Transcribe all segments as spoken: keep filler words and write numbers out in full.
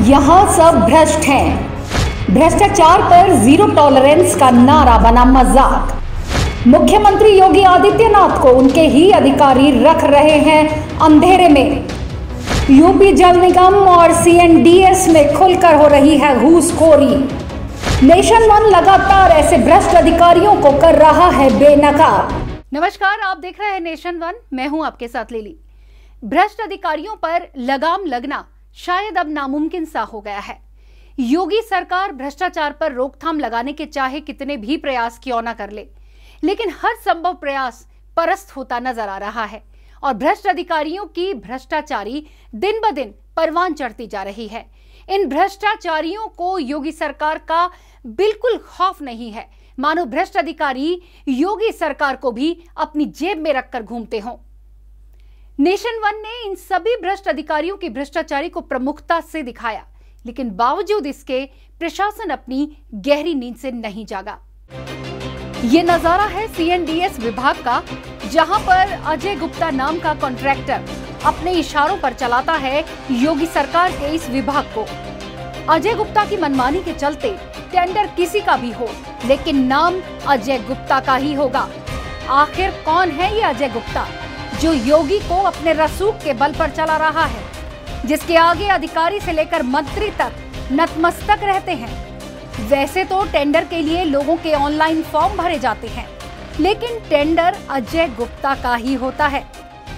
यहाँ सब भ्रष्ट हैं। भ्रष्टाचार पर जीरो टॉलरेंस का नारा बना मजाक। मुख्यमंत्री योगी आदित्यनाथ को उनके ही अधिकारी रख रहे हैं अंधेरे में। यूपी जल निगम और सीएनडीएस में खुलकर हो रही है घूसखोरी। नेशन वन लगातार ऐसे भ्रष्ट अधिकारियों को कर रहा है बेनकाब। नमस्कार, आप देख रहे हैं नेशन वन। मैं हूं आपके साथ लिली। भ्रष्ट अधिकारियों पर लगाम लगना शायद अब नामुमकिन सा हो गया है। योगी सरकार भ्रष्टाचार पर रोकथाम लगाने के चाहे कितने भी प्रयास क्यों ना कर ले, लेकिन हर संभव प्रयास परस्त होता नजर आ रहा है और भ्रष्ट अधिकारियों की भ्रष्टाचारी दिन ब दिन परवान चढ़ती जा रही है। इन भ्रष्टाचारियों को योगी सरकार का बिल्कुल खौफ नहीं है, मानो भ्रष्ट अधिकारी योगी सरकार को भी अपनी जेब में रखकर घूमते हों। नेशन वन ने इन सभी भ्रष्ट अधिकारियों की भ्रष्टाचारी को प्रमुखता से दिखाया, लेकिन बावजूद इसके प्रशासन अपनी गहरी नींद से नहीं जागा। ये नजारा है सीएनडीएस विभाग का, जहां पर अजय गुप्ता नाम का कॉन्ट्रैक्टर अपने इशारों पर चलाता है योगी सरकार के इस विभाग को। अजय गुप्ता की मनमानी के चलते टेंडर किसी का भी हो, लेकिन नाम अजय गुप्ता का ही होगा। आखिर कौन है ये अजय गुप्ता, जो योगी को अपने रसूख के बल पर चला रहा है, जिसके आगे अधिकारी से लेकर मंत्री तक नतमस्तक रहते हैं? वैसे तो टेंडर के लिए लोगों के ऑनलाइन फॉर्म भरे जाते हैं, लेकिन टेंडर अजय गुप्ता का ही होता है।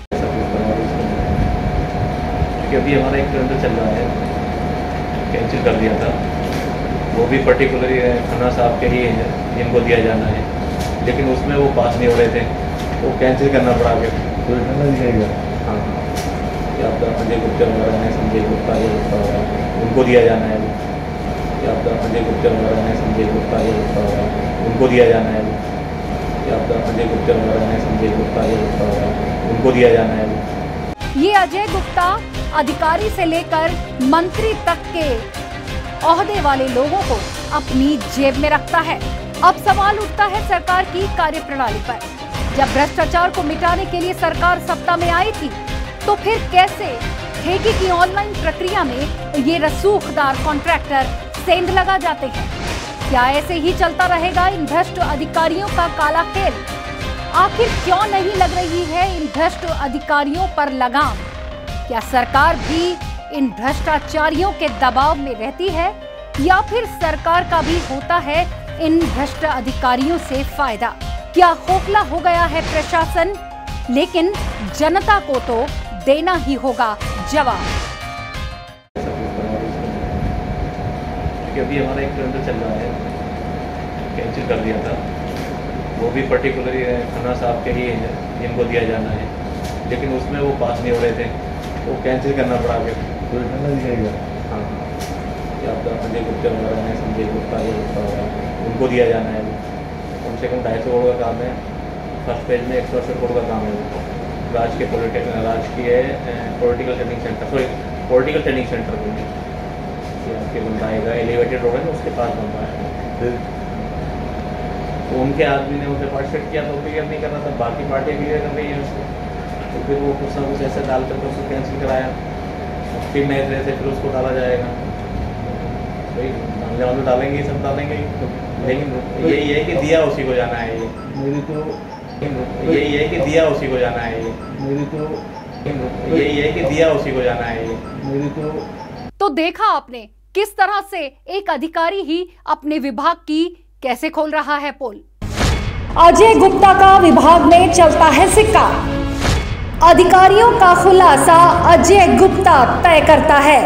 अभी हमारा एक टेंडर चल रहा है, कैंसिल कर दिया था। वो भी पर्टिकुलरली खन्ना साहब के ही है जिनको दिया जाना है, लेकिन उसमें वो पास नहीं हो रहे थे, वो कैंसिल करना पड़ा। के हाँ हाँ आपका अजय गुप्ता वगैरह है, संजय गुप्ता अजय गुप्ता वगैरह उनको दिया जाना है। आपका अजय गुप्ता वगैरह है, संजय गुप्ता अजय गुप्ता वगैरह उनको दिया जाना है। आपका अजय गुप्ता वगैरह है, संजय गुप्ता अजय गुप्ता वगैरह उनको दिया जाना है। ये अजय गुप्ता अधिकारी से लेकर मंत्री तक के ओहदे वाले लोगों को अपनी जेब में रखता है। अब सवाल उठता है सरकार की कार्यप्रणाली पर। जब भ्रष्टाचार को मिटाने के लिए सरकार सत्ता में आई थी, तो फिर कैसे ठेके की ऑनलाइन प्रक्रिया में ये रसूखदार कॉन्ट्रैक्टर सेंध लगा जाते हैं? क्या ऐसे ही चलता रहेगा इन भ्रष्ट अधिकारियों का काला खेल? आखिर क्यों नहीं लग रही है इन भ्रष्ट अधिकारियों पर लगाम? क्या सरकार भी इन भ्रष्टाचारियों के दबाव में रहती है, या फिर सरकार का भी होता है इन भ्रष्ट अधिकारियों से फायदा? क्या खोखला हो गया है प्रशासन? लेकिन जनता को तो देना ही होगा जवाब। अभी हमारा एक टेंडर चल रहा है, कैंसिल कर दिया था। वो भी पर्टिकुलरली खन्ना साहब के ही है जिनको दिया जाना है, लेकिन उसमें वो पास नहीं हो रहे थे, वो कैंसिल करना पड़ा। हाँ आपका अजय गुप्ता वगैरह है, संजय गुप्ता अजय गुप्ता वगैरह उनको दिया जाना है। कम से कम ढाई सौ करोड़ का काम है। फर्स्ट पेज में एक सौ अस्सी करोड़ का काम है। राज के पॉलिटिकल राजकीय political training centre sorry political training centre को आपके बन पाएगा। एलिवेटेड रोड है ना, उसके पास बन पाएगा। तो उनके आदमी ने उसे पार्टिसिपेट किया तो क्लियर नहीं कर रहा था, बाकी पार्टियाँ क्लियर कर रही है उसको। तो फिर वो कुछ ना कुछ ऐसे डाल करके उसको कैंसिल कराया। फिर नए तरह से फिर उसको डाला जाएगा। भाई मामले वाले डालेंगे, सब डालेंगे, लेकिन यही है कि दिया उसी को जाना है। ये मेरी तो यही है कि दिया उसी को जाना है। ये मेरी तो यही है कि दिया उसी को जाना है। ये मेरी तो तो देखा आपने किस तरह से एक अधिकारी ही अपने विभाग की कैसे खोल रहा है पोल। अजय गुप्ता का विभाग में चलता है सिक्का। अधिकारियों का खुलासा अजय गुप्ता तय करता है।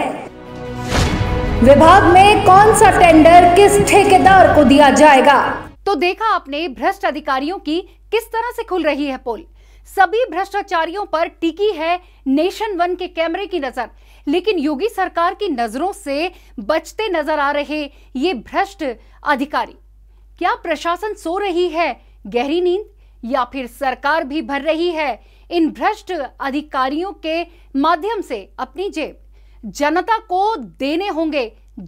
विभाग में कौन सा टेंडर किस ठेकेदार को दिया जाएगा। तो देखा आपने भ्रष्ट अधिकारियों की किस तरह से खुल रही है पोल। सभी भ्रष्टाचारियों पर टिकी है नेशन वन के कैमरे की नजर, लेकिन योगी सरकार की नजरों से बचते नजर आ रहे ये भ्रष्ट अधिकारी। क्या प्रशासन सो रही है गहरी नींद, या फिर सरकार भी भर रही है इन भ्रष्ट अधिकारियों के माध्यम से अपनी जेब? जनता को देने होंगे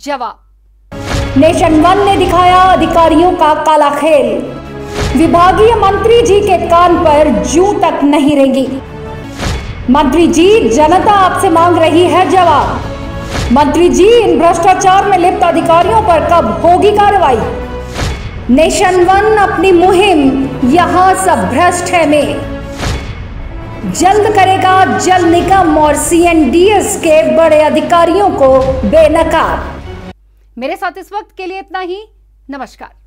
जवाब। नेशन वन ने दिखाया अधिकारियों का काला खेल। विभागीय मंत्री जी के कान पर जूं तक नहीं रेंगी। मंत्री जी, जनता आपसे मांग रही है जवाब। मंत्री जी, इन भ्रष्टाचार में लिप्त अधिकारियों पर कब होगी कार्रवाई? नेशन वन अपनी मुहिम यहां सब भ्रष्ट है में जल्द करेगा जल निगम और सीएनडीएस के बड़े अधिकारियों को बेनकाब। मेरे साथ इस वक्त के लिए इतना ही। नमस्कार।